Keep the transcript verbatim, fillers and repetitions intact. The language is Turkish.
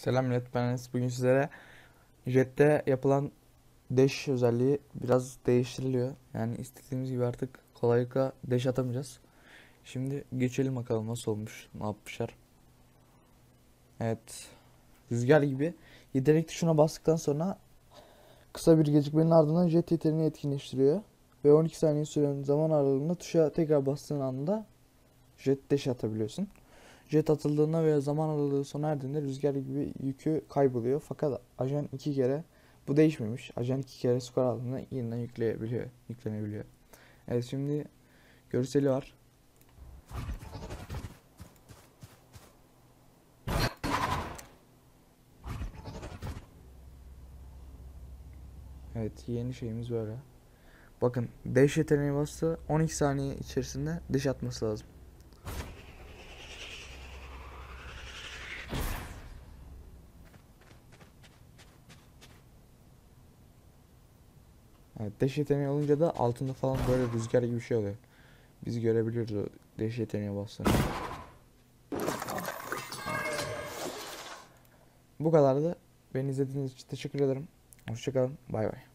Selam millet, ben Enes. Bugün sizlere Jet'te yapılan dash özelliği biraz değiştiriliyor. Yani istediğimiz gibi artık kolaylıkla dash atamayacağız. Şimdi geçelim bakalım nasıl olmuş, ne yapmışlar. Evet, rüzgar gibi yetenek tuşuna bastıktan sonra kısa bir gecikmenin ardından jet yeteneğini etkinleştiriyor. Ve on iki saniye süren zaman aralığında tuşa tekrar bastığın anda jet dash atabiliyorsun. Jet atıldığında veya zaman aralığı sona erdiğinde rüzgar gibi yükü kayboluyor. Fakat ajan iki kere bu değişmemiş. Ajan iki kere skor aldığında yeniden yükleyebiliyor, yüklenebiliyor. Evet, şimdi görseli var. Evet, yeni şeyimiz böyle. Bakın, dash yeteneği bastı. on iki saniye içerisinde dash atması lazım. Evet, dash yeteneği olunca da altında falan böyle rüzgar gibi bir şey oluyor. Biz görebiliyoruz o dash yeteneği bastığını. Bu kadardı. Beni izlediğiniz için teşekkür ederim. Hoşçakalın. Bay bay.